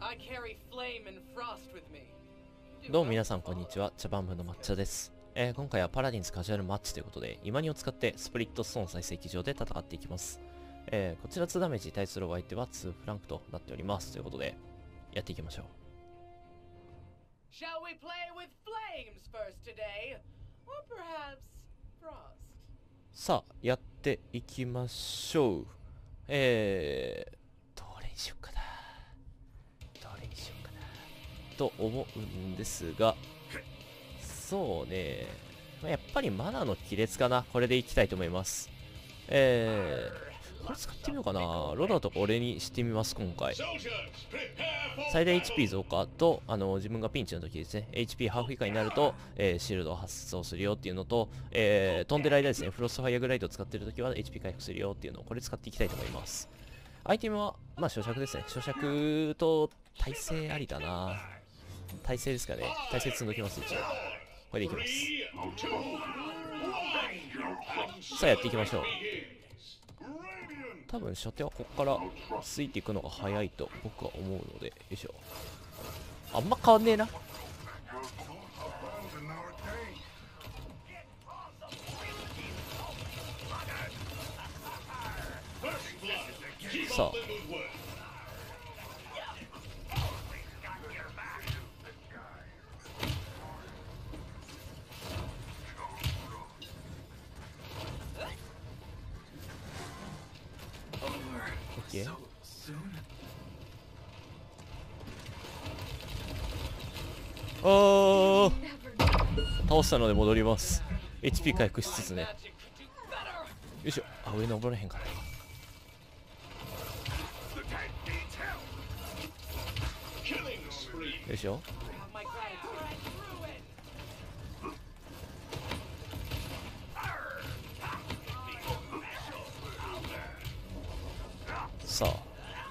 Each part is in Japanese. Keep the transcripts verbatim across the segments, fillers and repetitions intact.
どうも皆さんこんにちは、茶番部の抹茶です。えー、今回はパラディンズカジュアルマッチということで、イマニを使ってスプリットストーン再生機場で戦っていきます。えー、こちらにダメージに対するお相手はにフランクとなっております。ということで、やっていきましょう。 Shall we play with flames first today? Or perhaps frost? さあ、やっていきましょう。えー、どれにしようかな。どれにしようかな。と思うんですが、そうね、やっぱりマナの亀裂かな。これでいきたいと思います。えー、これ使ってみようかな。ロダとか俺にしてみます、今回。最大 エイチピー 増加と、あの、自分がピンチの時ですね、エイチピー ハーフ以下になると、えー、シールドを発動するよっていうのと、えー、飛んでる間ですね、フロストファイアグライドを使ってる時は エイチピー 回復するよっていうのを、これ使っていきたいと思います。アイテムは、まあ、咀嚼ですね。咀嚼と耐性ありだな。耐性ですかね。耐性積んどきます、一応。これでいきます。さあ、やっていきましょう。多分初手はここからついていくのが早いと僕は思うので、よいしょ。あんま変わんねえな。さあ、オッケー。あー、倒したので戻ります。 エイチピー 回復しつつね。よいしょ。あ、上登れへんかった。よいしょ。さあ、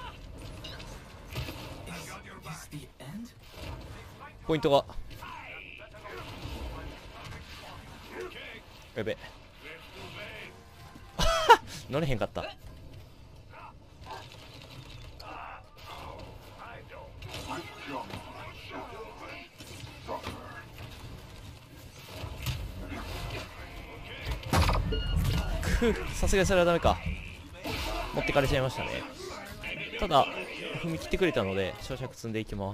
ポイントがやべ乗れへんかった。くさすがにそれはダメか。持ってかれちゃいましたね。ただ踏み切ってくれたので咀嚼積んでいきます。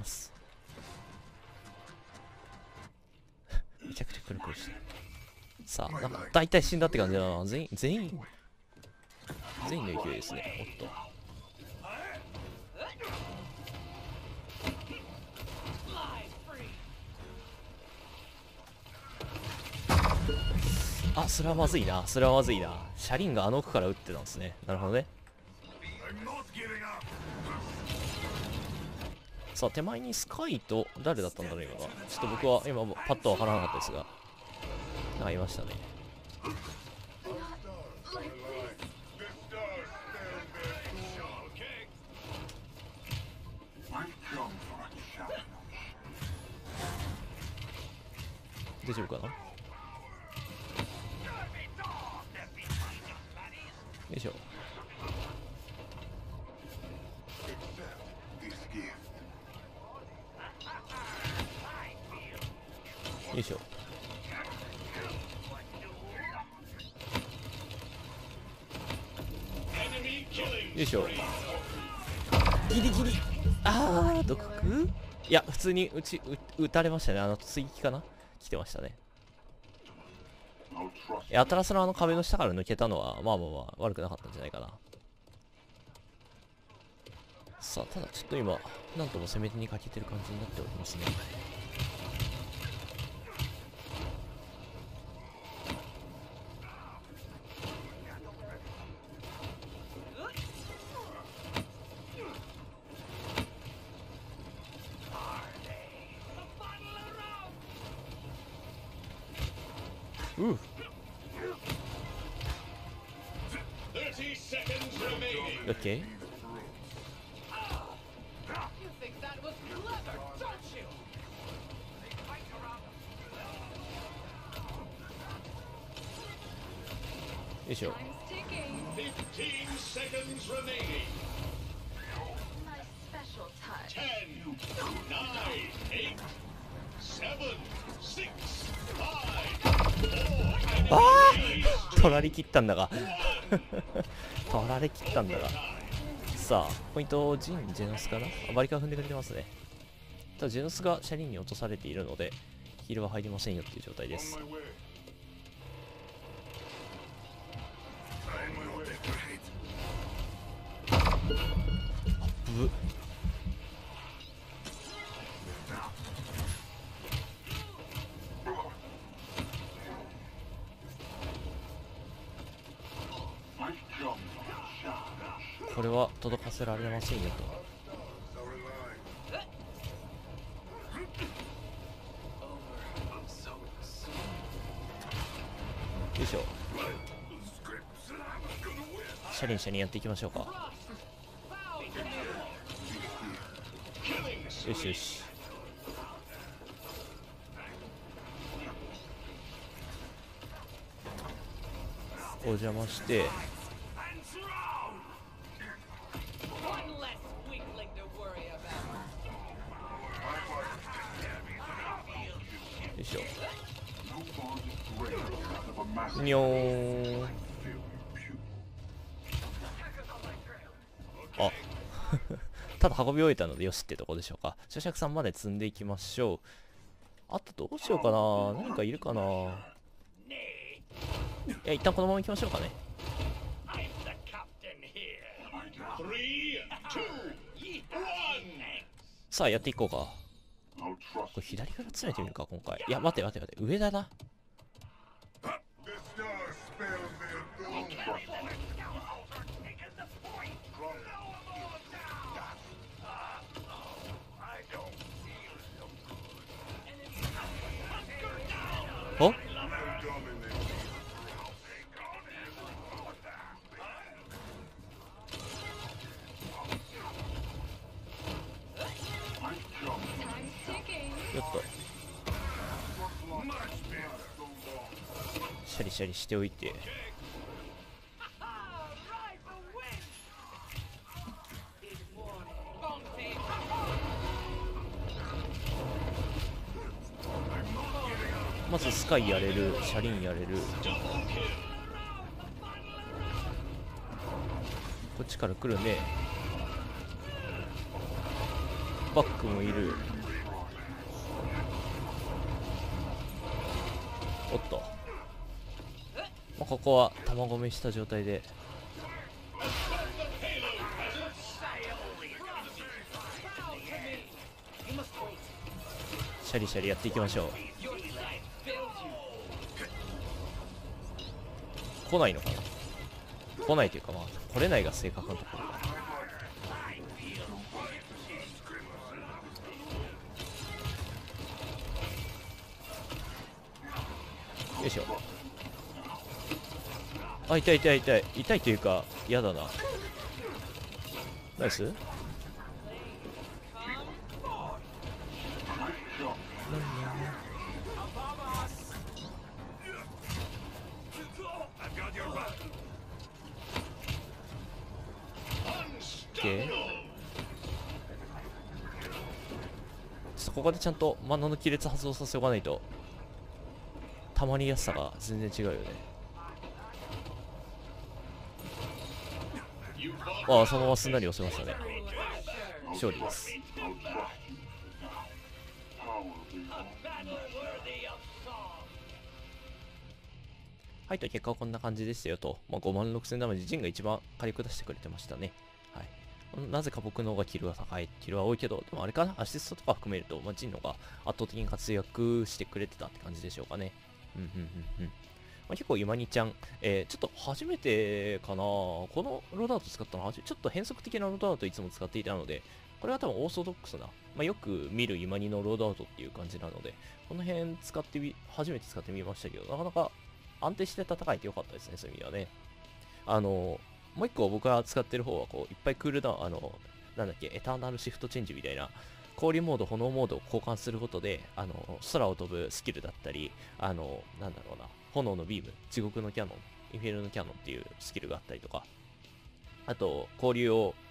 めちゃくちゃくるくるしてる。さあ、なんか大体死んだって感じだな。全員全員全員の勢いですね。おっと、あ、それはまずいな。それはまずいな。車輪があの奥から撃ってたんですね。なるほどね。さあ、手前にスカイと誰だったんだろう今が。ちょっと僕は今パッとわからなかったですが、なんかいましたね。大丈夫かな。よいしょ。よいしょ。よいしょ。ギリギリ。あー、毒いや、普通に撃ち撃たれましたね。あの追撃かな来てましたね。いや、アトラスのあの壁の下から抜けたのはまあまあまあ悪くなかったんじゃないかな。さあ、ただちょっと今なんとも攻め手に欠けてる感じになっておりますね。うう、オッケー。よいしょ。 special touch. Ten, nine, eight, seven, six, five, four, ああ取られきったんだが取られきったんだが。さあポイントジン・ジェノスかな。あバリカン踏んでくれてますね。ただジェノスが車輪に落とされているのでヒールは入りませんよっていう状態です。ぶこれは届かせられませんよと。よいしょ。車輪車輪やっていきましょうか。よしよし。お邪魔して、 One less weakling to worry about. よいしょ。にょーん。あただ運び終えたのでよしってとこでしょうか。咀嚼さんまで積んでいきましょう。あとどうしようかな。何かいるかな。いや一旦このまま行きましょうかね。 I'm the captain here. Three, two, one. さあやっていこうか。これ左から詰めてみるか今回。いや待って待って待って、上だな。およっとシャリシャリしておいて、 Ride the wind. It's morning. Bounty. まずスカイやれる、車輪やれる。こっちから来るね。バックもいる。おっと、まあ、ここは卵目した状態でシャリシャリやっていきましょう。来ないのかな。来ないというか、まあ来れないが正確なところか。よいしょ。あ、痛い痛い痛い痛いというか嫌だな。ナイス。OK。ちょっとここでちゃんとマナの亀裂発動させておかないとたまりやすさが全然違うよね。ああ、そのまますんなり押せましたね。勝利です。はい、と結果はこんな感じでしたよと。まあ、ごまんろくせんダメージ、ジンが一番火力出してくれてましたね。はい。なぜか僕の方がキルは高い、キルは多いけど、でもあれかな、アシストとか含めると、まあ、ジンの方が圧倒的に活躍してくれてたって感じでしょうかね。うんうんうんうん。まあ、結構、ユマニちゃん、えー、ちょっと初めてかな、このロードアウト使ったのは、ちょっと変則的なロードアウトいつも使っていたので、これは多分オーソドックスな、まあ、よく見るユマニのロードアウトっていう感じなので、この辺使ってみ、初めて使ってみましたけど、なかなか安定して戦えてよかったですね、そういう意味ではね。あの、もう一個僕が使ってる方は、こう、いっぱいクールダウン、あの、なんだっけ、エターナルシフトチェンジみたいな、氷モード、炎モードを交換することで、あの、空を飛ぶスキルだったり、あの、なんだろうな、炎のビーム、地獄のキャノン、インフェルノキャノンっていうスキルがあったりとか、あと、氷を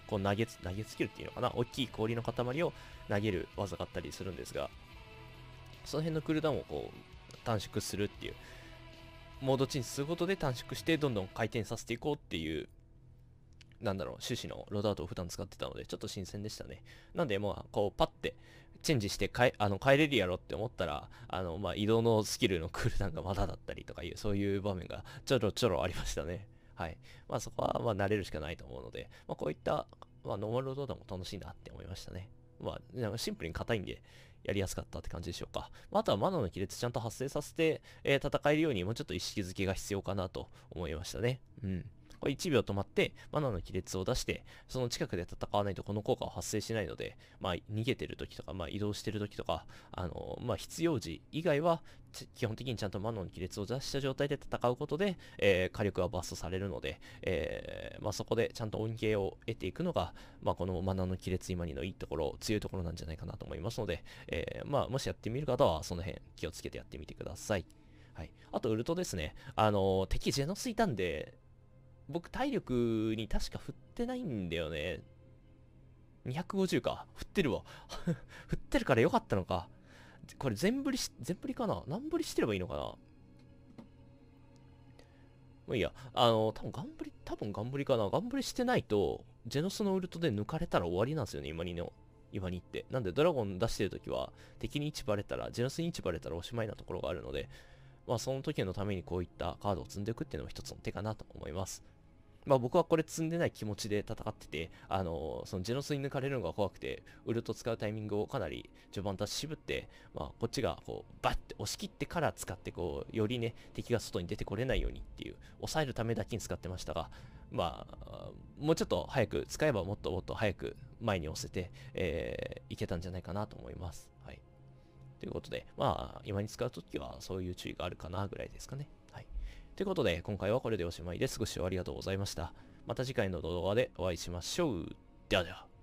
こう投げつ、投げつけるっていうのかな、大きい氷の塊を投げる技があったりするんですが、その辺のクールダウンをこう短縮するっていう、モードチェンジすることで短縮してどんどん回転させていこうっていう、なんだろう、趣旨のロードアウトを普段使ってたので、ちょっと新鮮でしたね。なんで、まあ、こう、パッて、チェンジして変え、あの、変えれるやろって思ったら、あの、まあ、移動のスキルのクールダウンがまだだったりとかいう、そういう場面がちょろちょろありましたね。はい。まあ、そこは、まあ、慣れるしかないと思うので、まあ、こういった、まあ、ノーマルロードダウンも楽しいなって思いましたね。まあ、シンプルに硬いんで、やりやすかったって感じでしょうか。まあ、あとはマナの亀裂ちゃんと発生させて、えー、戦えるようにもうちょっと意識づけが必要かなと思いましたね。うん。これいちびょう止まって、マナの亀裂を出して、その近くで戦わないとこの効果は発生しないので、まあ、逃げてる時とか、まあ、移動してる時とか、あのー、まあ、必要時以外は、基本的にちゃんとマナの亀裂を出した状態で戦うことで、えー、火力はバーストされるので、えー、まあ、そこでちゃんと恩恵を得ていくのが、まあ、このマナの亀裂今にのいいところ、強いところなんじゃないかなと思いますので、えー、まあ、もしやってみる方は、その辺気をつけてやってみてください。はい。あと、ウルトですね。あのー、敵ジェノスいたんで、僕、体力に確か振ってないんだよね。にひゃくごじゅうか。振ってるわ。振ってるからよかったのか。これ全振りし、全振りかな何振りしてればいいのかな。もういいや。あの、多分ガン振り、多分ガン振りかな。ガン振りしてないと、ジェノスのウルトで抜かれたら終わりなんですよね、今にの。今にって。なんで、ドラゴン出してるときは、敵に位置バレたら、ジェノスに位置バレたらおしまいなところがあるので、まあ、その時のためにこういったカードを積んでいくっていうのも一つの手かなと思います。まあ僕はこれ積んでない気持ちで戦ってて、あのー、そのジェノスに抜かれるのが怖くて、ウルト使うタイミングをかなり序盤出し渋って、まあこっちがこうバッて押し切ってから使ってこう、よりね、敵が外に出てこれないようにっていう、抑えるためだけに使ってましたが、まあ、もうちょっと早く、使えばもっともっと早く前に押せて、えー、いけたんじゃないかなと思います。はい。ということで、まあ今に使うときはそういう注意があるかなぐらいですかね。はい。ということで、今回はこれでおしまいです。ご視聴ありがとうございました。また次回の動画でお会いしましょう。ではでは。